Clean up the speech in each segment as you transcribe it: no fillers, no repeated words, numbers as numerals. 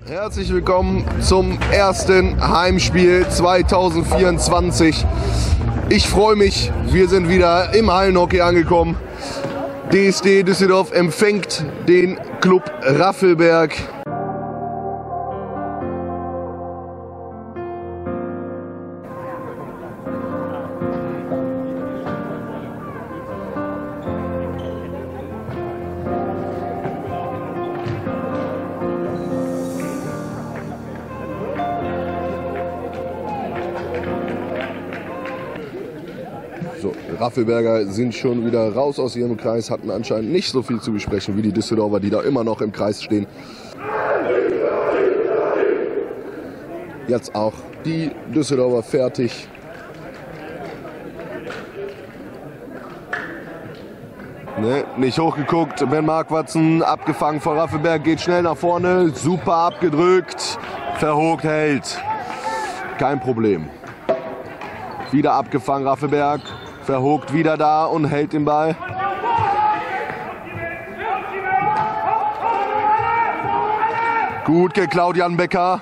Herzlich willkommen zum ersten Heimspiel 2024. Ich freue mich, wir sind wieder im Hallenhockey angekommen. DSD Düsseldorf empfängt den Club Raffelberg. So, Raffelberger sind schon wieder raus aus ihrem Kreis, hatten anscheinend nicht so viel zu besprechen wie die Düsseldorfer, die da immer noch im Kreis stehen. Jetzt auch die Düsseldorfer fertig. Ne, nicht hochgeguckt, Ben Marquardsen abgefangen von Raffelberg, geht schnell nach vorne, super abgedrückt, Verhogt hält. Kein Problem. Wieder abgefangen Raffelberg. Verhogt wieder da und hält den Ball. Gut geklaut Jan Becker.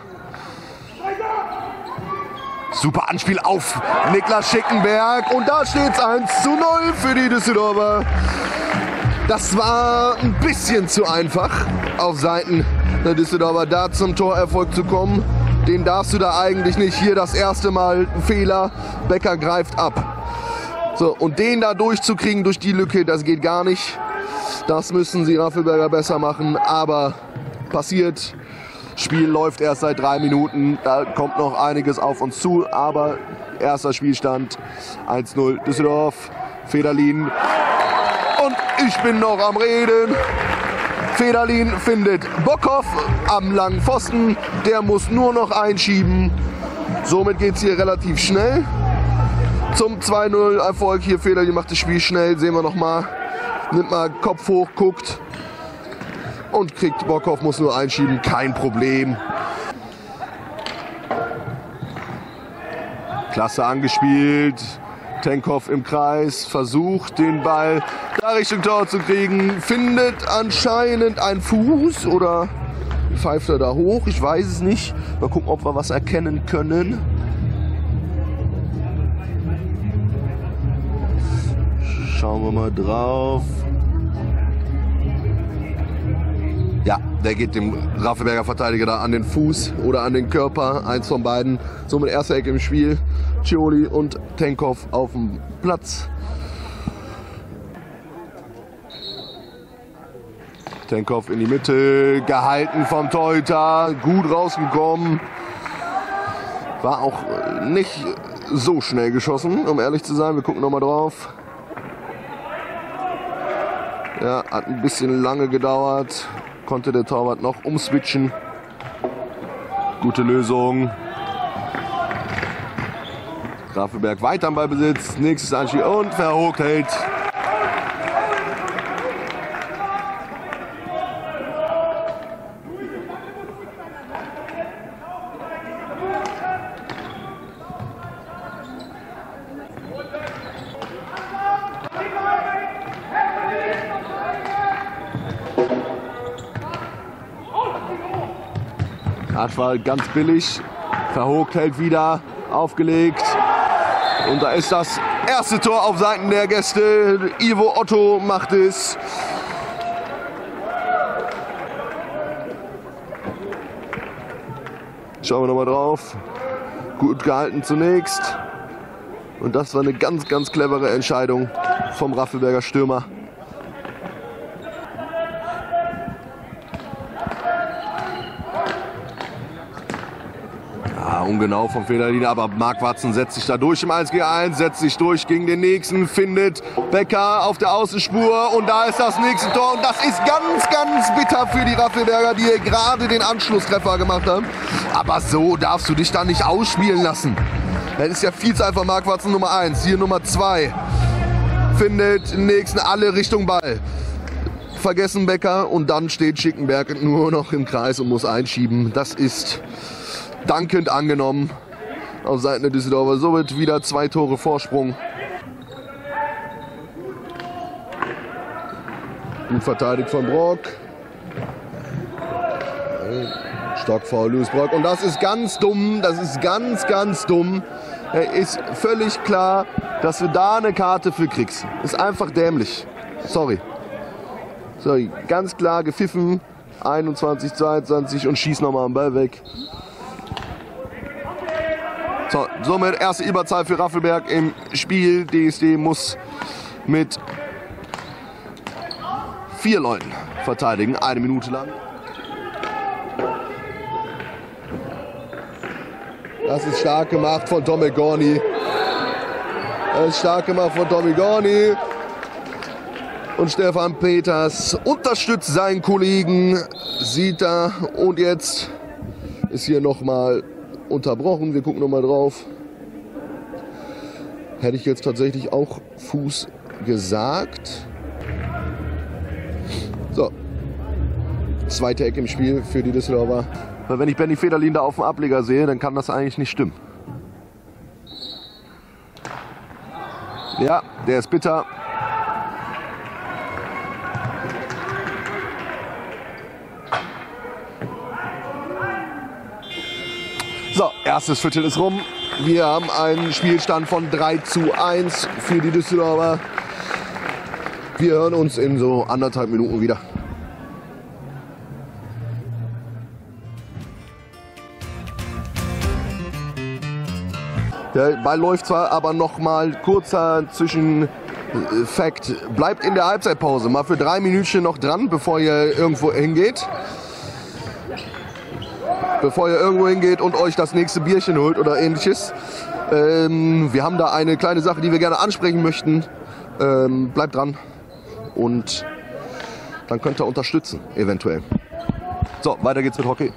Super Anspiel auf Niklas Schickenberg. Und da steht es 1:0 für die Düsseldorfer. Das war ein bisschen zu einfach auf Seiten der Düsseldorfer, da zum Torerfolg zu kommen. Den darfst du da eigentlich nicht. Hier das erste Mal ein Fehler. Becker greift ab. So, und den da durchzukriegen durch die Lücke, das geht gar nicht. Das müssen sie Raffelberger besser machen. Aber passiert. Spiel läuft erst seit 3 Minuten. Da kommt noch einiges auf uns zu. Aber erster Spielstand 1:0 Düsseldorf. Federlin. Und ich bin noch am Reden. Federlin findet Bockhoff am langen Pfosten. Der muss nur noch einschieben. Somit geht es hier relativ schnell. Zum 2:0 Erfolg hier. Federlin macht das Spiel schnell. Sehen wir nochmal. Nimmt mal Kopf hoch, guckt. Und kriegt Bockhoff, muss nur einschieben. Kein Problem. Klasse angespielt. Tenkhoff im Kreis, versucht den Ball da Richtung Tor zu kriegen, findet anscheinend einen Fuß oder pfeift er da hoch, ich weiß es nicht. Mal gucken, ob wir was erkennen können. Schauen wir mal drauf. Ja, der geht dem Raffelberger Verteidiger da an den Fuß oder an den Körper, eins von beiden. Somit erste Ecke im Spiel. Cioli und Tenkhoff auf dem Platz. Tenkhoff in die Mitte, gehalten vom Torhüter, gut rausgekommen. War auch nicht so schnell geschossen, um ehrlich zu sein. Wir gucken nochmal drauf. Ja, hat ein bisschen lange gedauert. Konnte der Torwart noch umswitchen. Gute Lösung. Raffelberg weiter am Ballbesitz. Nächstes Anspiel und Verhogt hält. Aschwald ganz billig. Verhogt hält wieder. Aufgelegt. Und da ist das erste Tor auf Seiten der Gäste. Ivo Otto macht es. Schauen wir nochmal drauf. Gut gehalten zunächst. Und das war eine ganz, ganz clevere Entscheidung vom Raffelberger Stürmer. Ungenau vom Federlin, aber Marquardsen setzt sich da durch im 1:1, setzt sich durch gegen den nächsten, findet Becker auf der Außenspur und da ist das nächste Tor und das ist ganz, ganz bitter für die Raffelberger, die hier gerade den Anschlusstreffer gemacht haben. Aber so darfst du dich da nicht ausspielen lassen. Das ist ja viel zu einfach. Marquardsen Nummer 1, hier Nummer 2. Findet den nächsten, alle Richtung Ball. Vergessen Becker und dann steht Schickenberg nur noch im Kreis und muss einschieben. Das ist dankend angenommen auf Seiten der Düsseldorfer. Somit wieder 2 Tore Vorsprung. Gut verteidigt von Brock. Stockfoul, Louis Brock. Und das ist ganz dumm. Das ist ganz, ganz dumm. Ist völlig klar, dass du da eine Karte für kriegst. Ist einfach dämlich. Sorry. Sorry. Ganz klar gepfiffen. 21, 22 und schieß nochmal am Ball weg. So, somit erste Überzahl für Raffelberg im Spiel. DSD muss mit 4 Leuten verteidigen. 1 Minute lang. Das ist stark gemacht von Tomek Gorni. Das ist stark gemacht von Tomek Gorni. Und Stefan Peters unterstützt seinen Kollegen. Sieht er. Und jetzt ist hier nochmal unterbrochen. Wir gucken nochmal drauf. Hätte ich jetzt tatsächlich auch Fuß gesagt. So. Zweite Ecke im Spiel für die Düsseldorfer. Weil wenn ich Benny Federlin da auf dem Ableger sehe, dann kann das eigentlich nicht stimmen. Ja, der ist bitter. So, erstes Viertel ist rum. Wir haben einen Spielstand von 3:1 für die Düsseldorfer. Wir hören uns in so 1,5 Minuten wieder. Der Ball läuft zwar, aber noch mal kurzer Zwischenfakt. Bleibt in der Halbzeitpause mal für 3 Minütchen noch dran, bevor ihr irgendwo hingeht. Bevor ihr irgendwo hingeht und euch das nächste Bierchen holt oder ähnliches. Wir haben da eine kleine Sache, die wir gerne ansprechen möchten. Bleibt dran und dann könnt ihr unterstützen, eventuell. So, weiter geht's mit Hockey.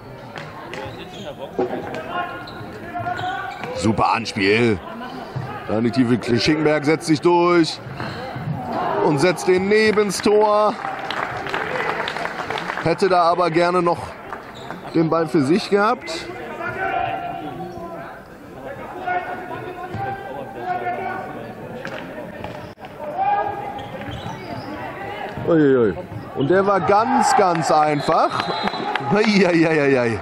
Super Anspiel. Dann die tiefe Schickenberg setzt sich durch und setzt den nebens Tor. Hätte da aber gerne noch den Ball für sich gehabt. Uiuiui. Und der war ganz, ganz einfach. Uiuiui.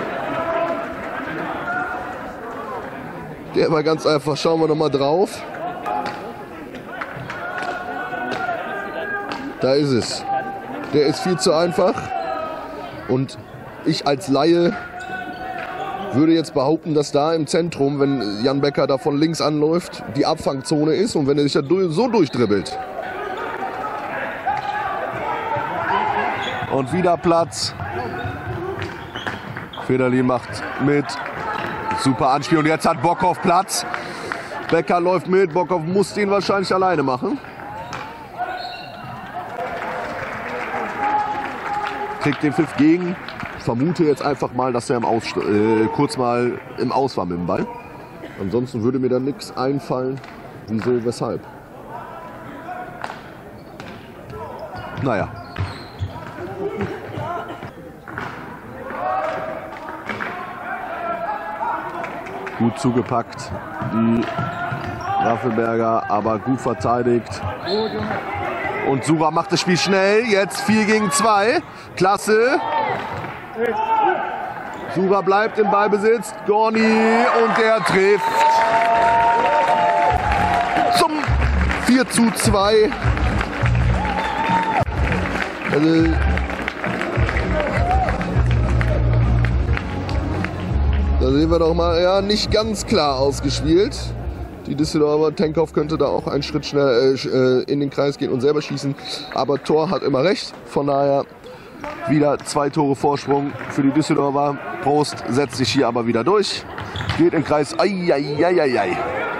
Der war ganz einfach. Schauen wir noch mal drauf. Da ist es. Der ist viel zu einfach. Und ich als Laie würde jetzt behaupten, dass da im Zentrum, wenn Jan Becker da von links anläuft, die Abfangzone ist und wenn er sich da so durchdribbelt. Und wieder Platz. Federlin macht mit. Super Anspiel und jetzt hat Bockhoff Platz. Becker läuft mit. Bockhoff muss den wahrscheinlich alleine machen. Kriegt den Pfiff gegen. Ich vermute jetzt einfach mal, dass er kurz mal im Aus war mit dem Ball. Ansonsten würde mir da nichts einfallen. Wieso, weshalb? Naja. Gut zugepackt, die Raffelberger, aber gut verteidigt. Und Sura macht das Spiel schnell, jetzt 4 gegen 2. Klasse. Sura bleibt im Ballbesitz, Gorni und der trifft. Zum 4:2. Also da sehen wir doch mal, ja, nicht ganz klar ausgespielt. Die Düsseldorfer, Tenkhoff könnte da auch einen Schritt schnell in den Kreis gehen und selber schießen. Aber Tor hat immer recht. Von daher wieder 2 Tore Vorsprung für die Düsseldorfer. Prost setzt sich hier aber wieder durch. Geht im Kreis. Ai.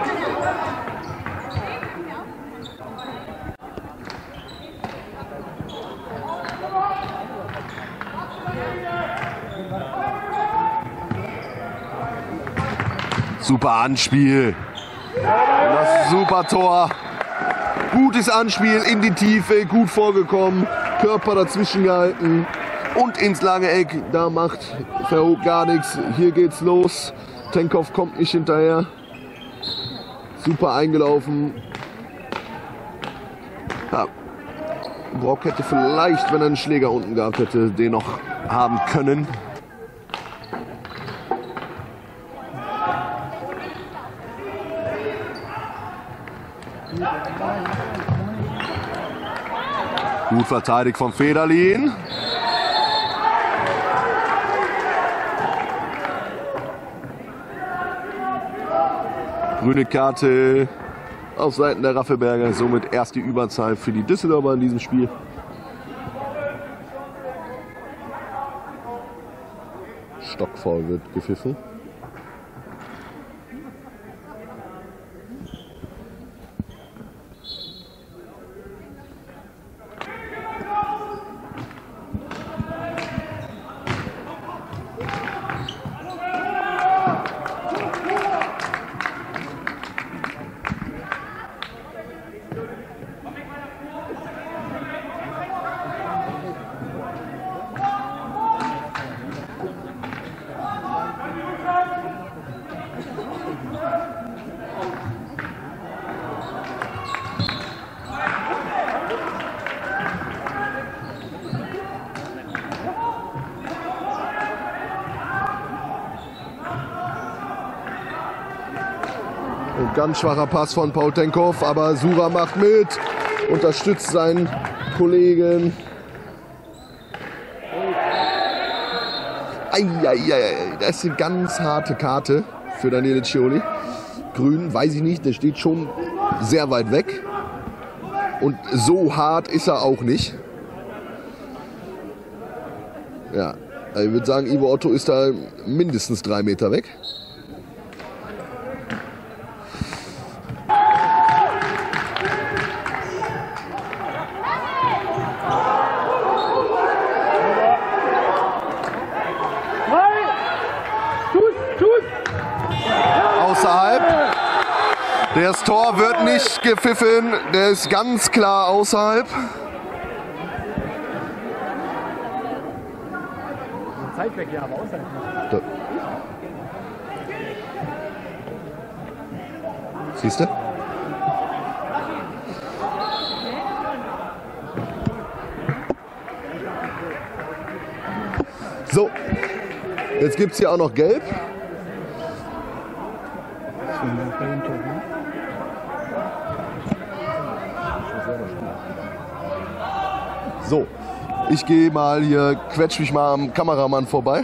Super Anspiel. Das super Tor. Gutes Anspiel in die Tiefe, gut vorgekommen. Körper dazwischen gehalten und ins lange Eck. Da macht Verhoek gar nichts. Hier geht's los. Tenkhoff kommt nicht hinterher. Super eingelaufen. Ja. Brock hätte vielleicht, wenn er einen Schläger unten gehabt hätte, den noch haben können. Gut verteidigt von Federlin. Grüne Karte auf Seiten der Raffelberger. Somit erst die Überzahl für die Düsseldorfer in diesem Spiel. Stockfoul wird gepfiffen. Und ganz schwacher Pass von Pautenkov, aber Sura macht mit, unterstützt seinen Kollegen. Eieiei, das ist eine ganz harte Karte für Daniele Scioli. Grün, weiß ich nicht, der steht schon sehr weit weg. Und so hart ist er auch nicht. Ja, ich würde sagen, Ivo Otto ist da mindestens 3 Meter weg. Außerhalb. Das Tor wird nicht gepfiffen, der ist ganz klar außerhalb. Zeit weg, ja, aber außerhalb nicht. Siehst du? So, jetzt gibt es hier auch noch Gelb. So, ich gehe mal hier, quetsch mich mal am Kameramann vorbei.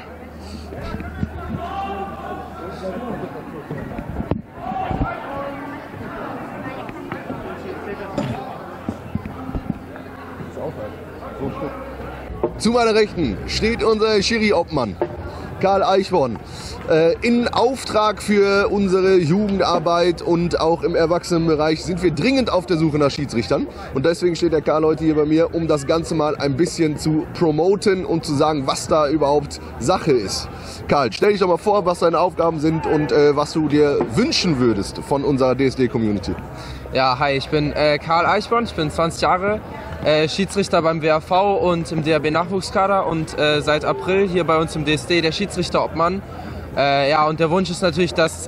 Zu meiner Rechten steht unser Schiri-Obmann, Karl Eichborn. In Auftrag für unsere Jugendarbeit und auch im Erwachsenenbereich sind wir dringend auf der Suche nach Schiedsrichtern. Und deswegen steht der Karl heute hier bei mir, um das Ganze mal ein bisschen zu promoten und zu sagen, was da überhaupt Sache ist. Karl, stell dich doch mal vor, was deine Aufgaben sind und was du dir wünschen würdest von unserer DSD-Community. Ja, hi, ich bin Karl Eichborn, ich bin 20 Jahre, Schiedsrichter beim WAV und im DRB-Nachwuchskader und seit April hier bei uns im DSD der Schiedsrichter-Obmann. Ja, und der Wunsch ist natürlich, dass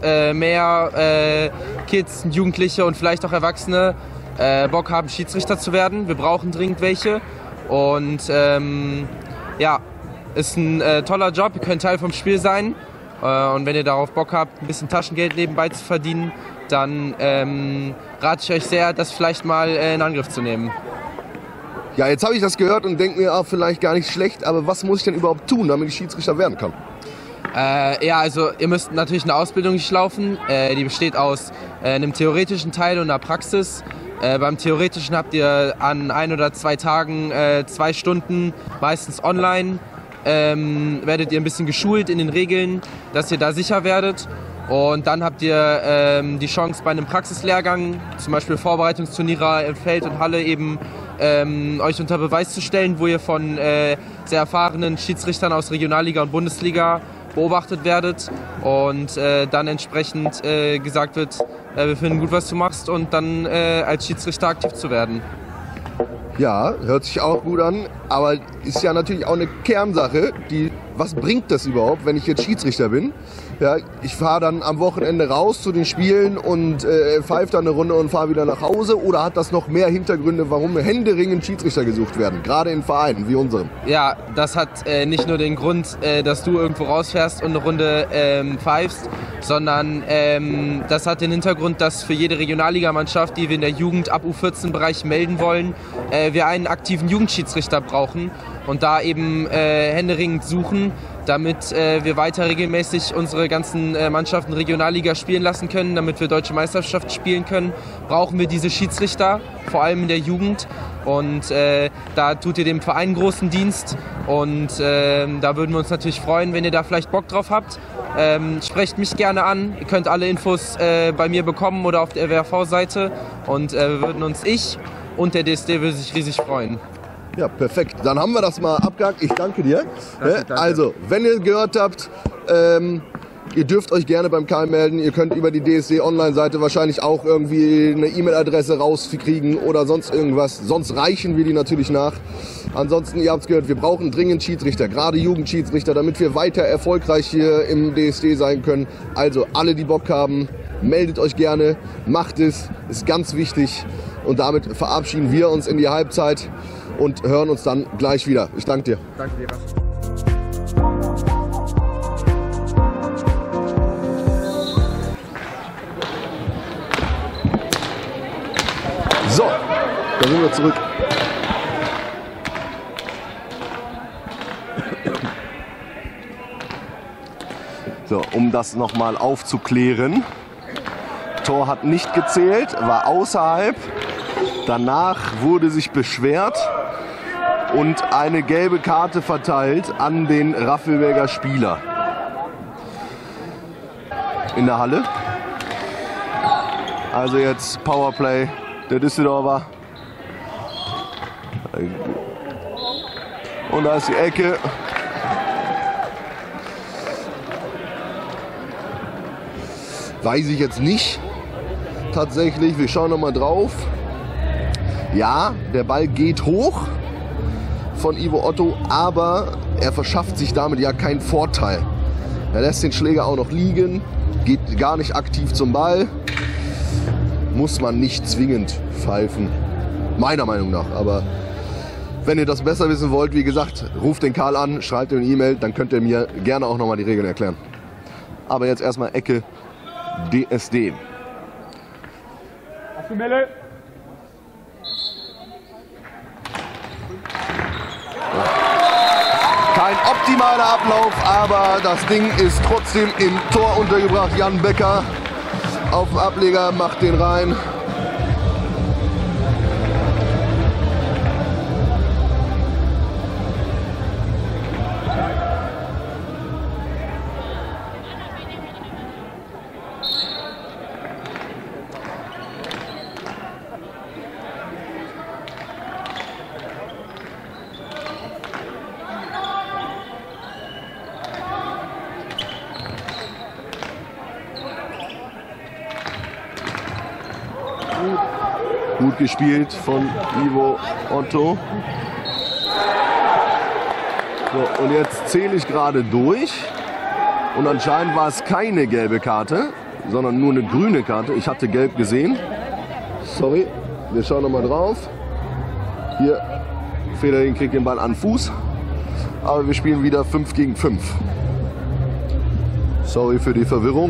mehr Kids, Jugendliche und vielleicht auch Erwachsene Bock haben, Schiedsrichter zu werden. Wir brauchen dringend welche. Und ja, ist ein toller Job, ihr könnt Teil vom Spiel sein. Und wenn ihr darauf Bock habt, ein bisschen Taschengeld nebenbei zu verdienen, dann rate ich euch sehr, das vielleicht mal in Angriff zu nehmen. Ja, jetzt habe ich das gehört und denke mir, vielleicht gar nicht schlecht, aber was muss ich denn überhaupt tun, damit ich Schiedsrichter werden kann? Ja, also ihr müsst natürlich eine Ausbildung durchlaufen, die besteht aus einem theoretischen Teil und einer Praxis. Beim theoretischen habt ihr an 1 oder 2 Tagen 2 Stunden, meistens online, werdet ihr ein bisschen geschult in den Regeln, dass ihr da sicher werdet. Und dann habt ihr die Chance bei einem Praxislehrgang, zum Beispiel Vorbereitungsturniere im Feld und Halle eben, euch unter Beweis zu stellen, wo ihr von sehr erfahrenen Schiedsrichtern aus Regionalliga und Bundesliga beobachtet werdet und dann entsprechend gesagt wird, wir finden gut, was du machst und dann als Schiedsrichter aktiv zu werden. Ja, hört sich auch gut an, aber ist ja natürlich auch eine Kernsache, was bringt das überhaupt, wenn ich jetzt Schiedsrichter bin? Ja, ich fahre dann am Wochenende raus zu den Spielen und pfeife dann eine Runde und fahre wieder nach Hause, oder hat das noch mehr Hintergründe, warum händeringend Schiedsrichter gesucht werden, gerade in Vereinen wie unserem? Ja, das hat nicht nur den Grund, dass du irgendwo rausfährst und eine Runde pfeifst, sondern das hat den Hintergrund, dass für jede Regionalligamannschaft, die wir in der Jugend ab U14-Bereich melden wollen, wir einen aktiven Jugendschiedsrichter brauchen und da eben händeringend suchen, damit wir weiter regelmäßig unsere ganzen Mannschaften Regionalliga spielen lassen können, damit wir Deutsche Meisterschaft spielen können, brauchen wir diese Schiedsrichter, vor allem in der Jugend. Und da tut ihr dem Verein großen Dienst und da würden wir uns natürlich freuen, wenn ihr da vielleicht Bock drauf habt. Sprecht mich gerne an, ihr könnt alle Infos bei mir bekommen oder auf der WRV-Seite und wir würden uns, ich und der DSD würde sich riesig freuen. Ja, perfekt. Dann haben wir das mal abgehakt. Ich danke dir. Danke. Also, wenn ihr gehört habt, ihr dürft euch gerne beim Karl melden. Ihr könnt über die DSD-Online-Seite wahrscheinlich auch irgendwie eine E-Mail-Adresse rauskriegen oder sonst irgendwas. Sonst reichen wir die natürlich nach. Ansonsten, ihr habt es gehört, wir brauchen dringend Schiedsrichter, gerade Jugendschiedsrichter, damit wir weiter erfolgreich hier im DSD sein können. Also, alle, die Bock haben, meldet euch gerne, macht es, ist ganz wichtig. Und damit verabschieden wir uns in die Halbzeit und hören uns dann gleich wieder. Ich danke dir. Danke dir. So, da sind wir zurück. So, um das nochmal aufzuklären. Tor hat nicht gezählt, war außerhalb. Danach wurde sich beschwert und eine gelbe Karte verteilt an den Raffelberger Spieler. In der Halle. Also jetzt Powerplay der Düsseldorfer. Und da ist die Ecke. Weiß ich jetzt nicht. Tatsächlich, wir schauen noch mal drauf. Ja, der Ball geht hoch von Ivo Otto, aber er verschafft sich damit ja keinen Vorteil. Er lässt den Schläger auch noch liegen, geht gar nicht aktiv zum Ball. Muss man nicht zwingend pfeifen, meiner Meinung nach. Aber wenn ihr das besser wissen wollt, wie gesagt, ruft den Karl an, schreibt ihm eine E-Mail, dann könnt ihr mir gerne auch noch mal die Regeln erklären. Aber jetzt erstmal Ecke DSD. Hast du Melle? Kein optimaler Ablauf, aber das Ding ist trotzdem im Tor untergebracht. Jan Becker auf dem Ableger macht den rein. Gut gespielt von Ivo Otto. So, und jetzt zähle ich gerade durch. Und anscheinend war es keine gelbe Karte, sondern nur eine grüne Karte. Ich hatte gelb gesehen. Sorry, wir schauen noch mal drauf. Hier, Federin kriegt den Ball an den Fuß. Aber wir spielen wieder 5 gegen 5. Sorry für die Verwirrung.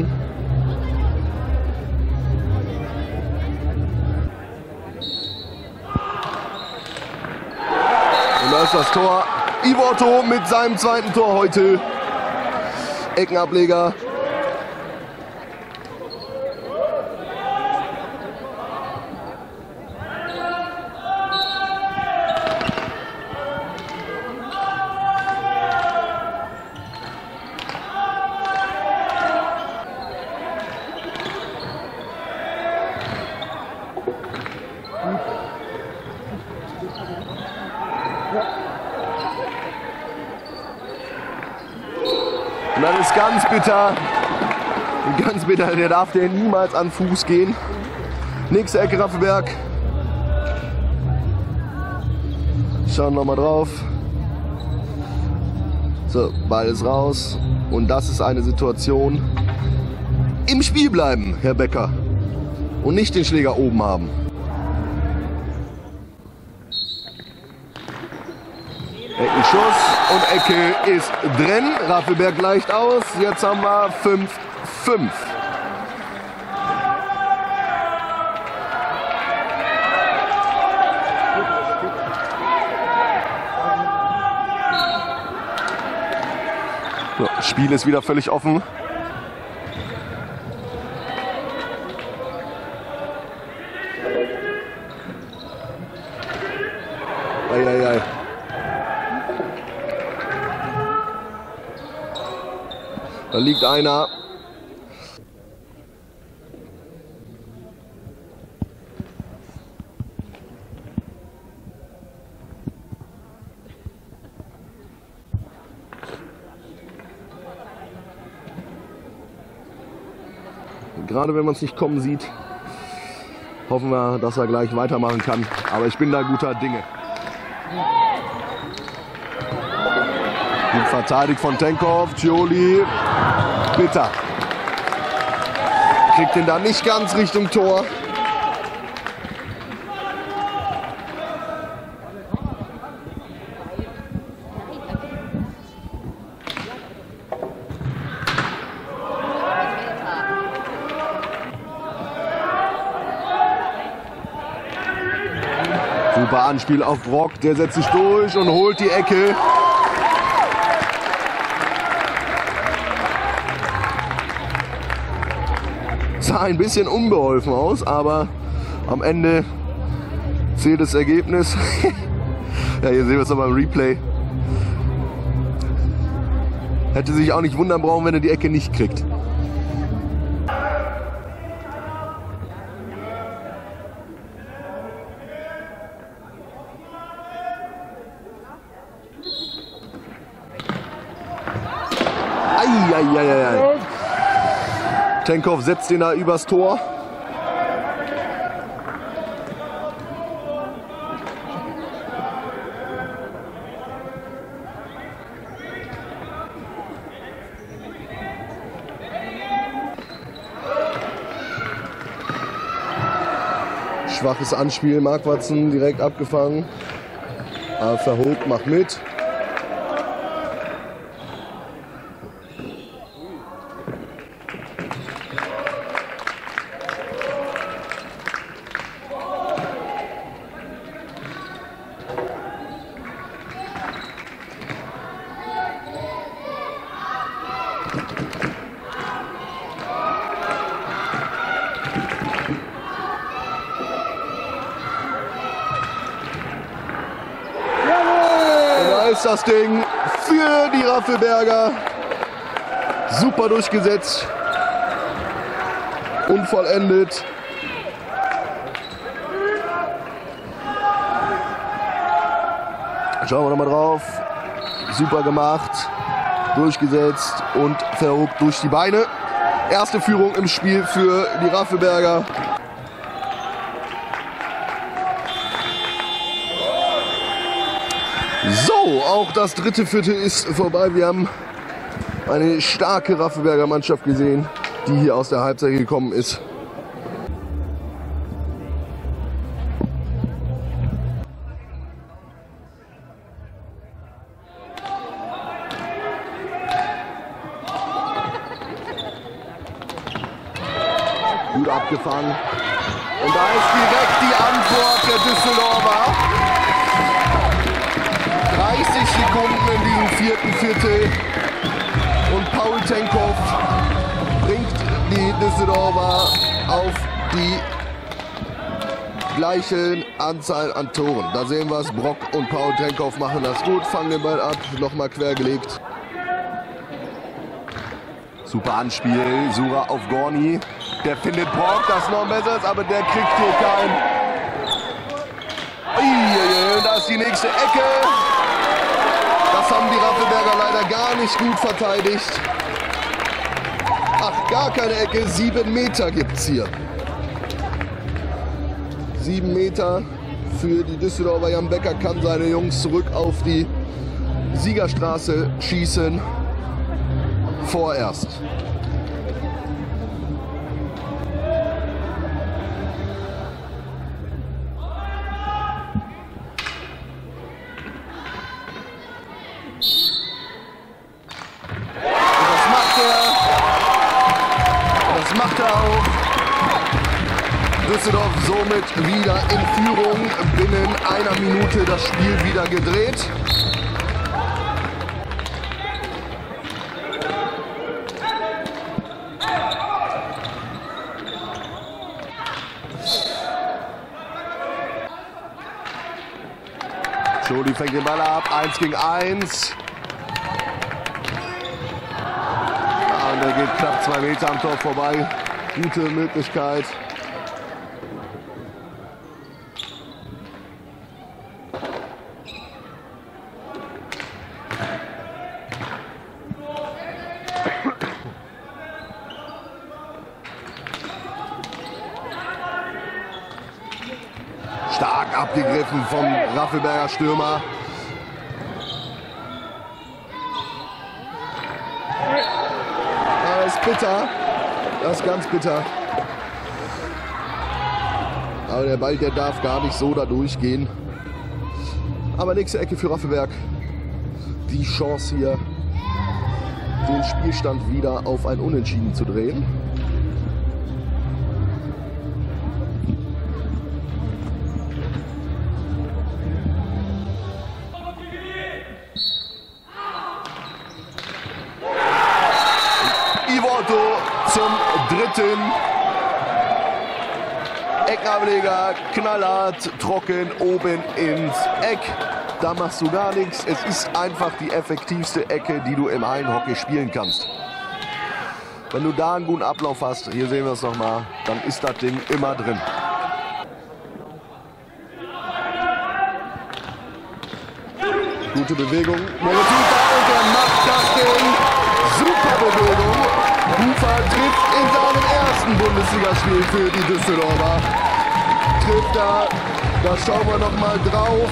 Und da ist das Tor. Ivo Otto mit seinem zweiten Tor heute. Eckenableger. Und das ist ganz bitter, der darf der niemals an Fuß gehen. Nächste Ecke Raffelberg. Schauen wir mal drauf. So, Ball ist raus. Und das ist eine Situation. Im Spiel bleiben, Herr Becker. Und nicht den Schläger oben haben. Eckenschuss und Ecke ist drin. Raffelberg leicht aus. Jetzt haben wir 5. So, Spiel ist wieder völlig offen. Eieiei. Da liegt einer. Gerade wenn man es nicht kommen sieht, hoffen wir, dass er gleich weitermachen kann. Aber ich bin da guter Dinge. Gut verteidigt von Tenkov, Gioli, bitter. Kriegt ihn da nicht ganz Richtung Tor. Super Anspiel auf Brock, der setzt sich durch und holt die Ecke. Sah ein bisschen unbeholfen aus, aber am Ende zählt das Ergebnis. Ja, hier sehen wir es nochmal im Replay. Hätte sich auch nicht wundern brauchen, wenn er die Ecke nicht kriegt. Eieieiei. Tenkov setzt ihn da übers Tor. Schwaches Anspiel, Marquardsen direkt abgefangen. Aber Verhoek macht mit. Ist das Ding für die Raffelberger. Super durchgesetzt. Unvollendet. Schauen wir nochmal drauf. Super gemacht. Durchgesetzt und Verhoek durch die Beine. Erste Führung im Spiel für die Raffelberger. So, auch das dritte Viertel ist vorbei. Wir haben eine starke Raffelberger Mannschaft gesehen, die hier aus der Halbzeit gekommen ist. Gut abgefangen. Und da ist direkt die Antwort der Düsseldorfer. 30 Sekunden in diesem vierten Viertel und Paul Tenkov bringt die Düsseldorfer auf die gleiche Anzahl an Toren. Da sehen wir es, Brock und Paul Tenkov machen das gut, fangen den Ball ab, nochmal quergelegt. Super Anspiel, Sura auf Gorni, der findet Brock, das noch besser ist, aber der kriegt hier keinen. Da ist die nächste Ecke. Das haben die Raffelberger leider gar nicht gut verteidigt. Ach, gar keine Ecke. 7 Meter gibt's hier. 7 Meter für die Düsseldorfer. Jan Becker kann seine Jungs zurück auf die Siegerstraße schießen. Vorerst. macht er auch. Düsseldorf somit wieder in Führung. Binnen einer Minute das Spiel wieder gedreht. Scholi fängt den Ball ab, 1 gegen 1. Ja, und er geht knapp 2 Meter am Tor vorbei. Gute Möglichkeit. Stark abgegriffen vom Raffelberger Stürmer. Das ist bitter. Das ist ganz bitter. Aber der Ball, der darf gar nicht so da durchgehen. Aber nächste Ecke für Raffelberg. Die Chance hier, den Spielstand wieder auf ein Unentschieden zu drehen. Zum dritten Eckableger, knallhart, trocken, oben ins Eck. Da machst du gar nichts. Es ist einfach die effektivste Ecke, die du im Hallenhockey spielen kannst. Wenn du da einen guten Ablauf hast, hier sehen wir es nochmal, dann ist das Ding immer drin. Gute Bewegung. Meretuta und er macht das Ding. Super Bewegung. Hufer trifft in seinem ersten Bundesligaspiel für die Düsseldorfer. Trifft da schauen wir noch mal drauf.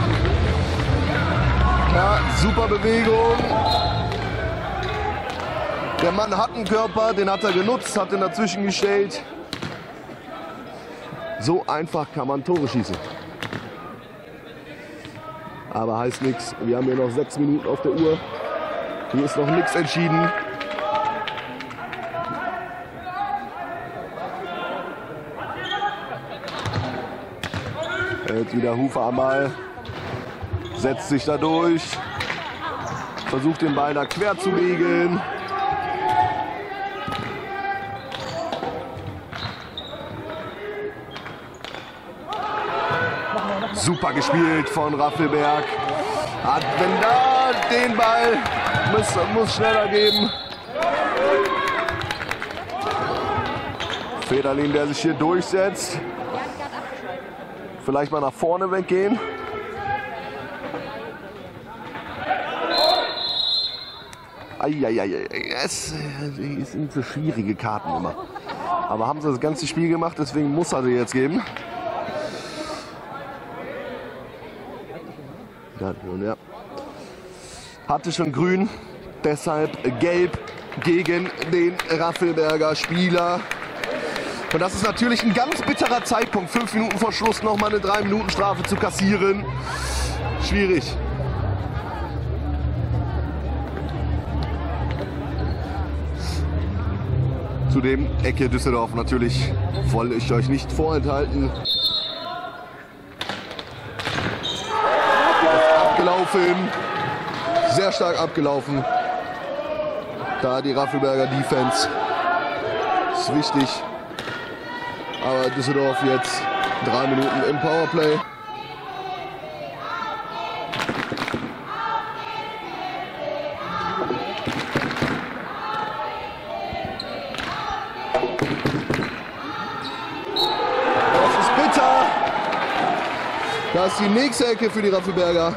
Ja, super Bewegung. Der Mann hat einen Körper, den hat er genutzt, hat ihn dazwischen gestellt. So einfach kann man Tore schießen. Aber heißt nichts, wir haben hier noch 6 Minuten auf der Uhr. Hier ist noch nichts entschieden. Jetzt wieder Hufer am Ball, setzt sich da durch, versucht den Ball da quer zu legen. Super gespielt von Raffelberg. Wenn da den Ball muss schneller geben. Federlin, der sich hier durchsetzt. Vielleicht mal nach vorne weggehen. Es sind so schwierige Karten immer. Aber haben sie das ganze Spiel gemacht, deswegen muss er sie jetzt geben. Ja. Hatte schon grün, deshalb gelb gegen den Raffelberger Spieler. Und das ist natürlich ein ganz bitterer Zeitpunkt, 5 Minuten vor Schluss nochmal eine 3-Minuten-Strafe zu kassieren. Schwierig. Zudem Ecke Düsseldorf natürlich, wollte ich euch nicht vorenthalten. Abgelaufen, sehr stark abgelaufen. Da die Raffelberger Defense ist wichtig. Aber Düsseldorf jetzt 3 Minuten im Powerplay. Das ist bitter. Das ist die nächste Ecke für die Raffelberger.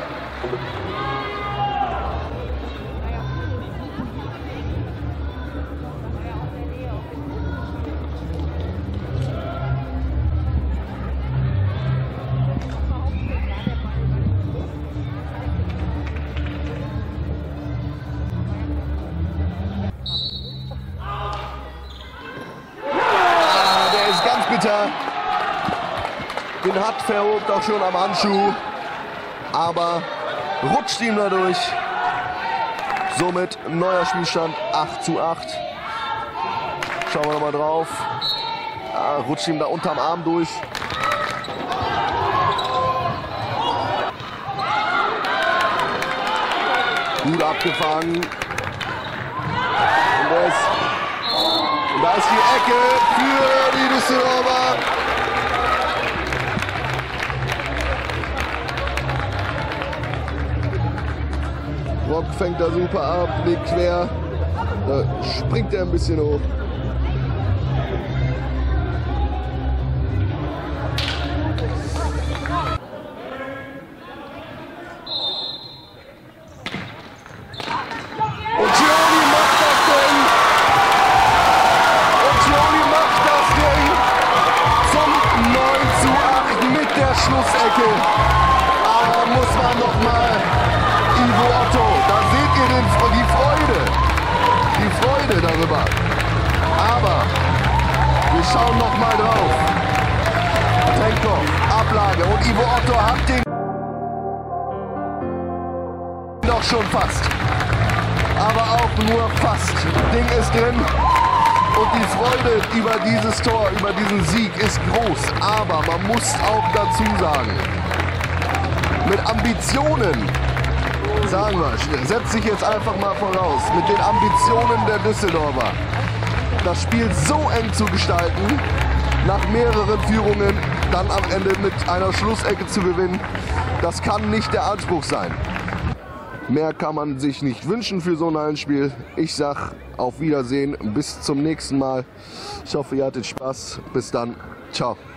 Den hat Verhobt auch schon am Handschuh, aber rutscht ihm dadurch. Somit neuer Spielstand 8:8. Schauen wir nochmal drauf. Rutscht ihm da unterm Arm durch. Gut abgefangen. Und da ist die Ecke für die Düsseldorfer. Rock fängt da super ab, legt quer. Da springt er ein bisschen hoch. Schlussecke. Aber muss man noch mal Ivo Otto. Da seht ihr die Freude darüber. Aber wir schauen noch mal drauf. Tenkov, Ablage und Ivo Otto hat den doch schon fast. Aber auch nur fast. Ding ist drin. Und die Freude über dieses Tor, über diesen Sieg ist groß. Aber man muss auch dazu sagen, mit Ambitionen, sagen wir, setze ich jetzt einfach mal voraus, mit den Ambitionen der Düsseldorfer, das Spiel so eng zu gestalten, nach mehreren Führungen dann am Ende mit einer Schlussecke zu gewinnen, das kann nicht der Anspruch sein. Mehr kann man sich nicht wünschen für so ein Spiel. Ich sag auf Wiedersehen, bis zum nächsten Mal. Ich hoffe, ihr hattet Spaß. Bis dann. Ciao.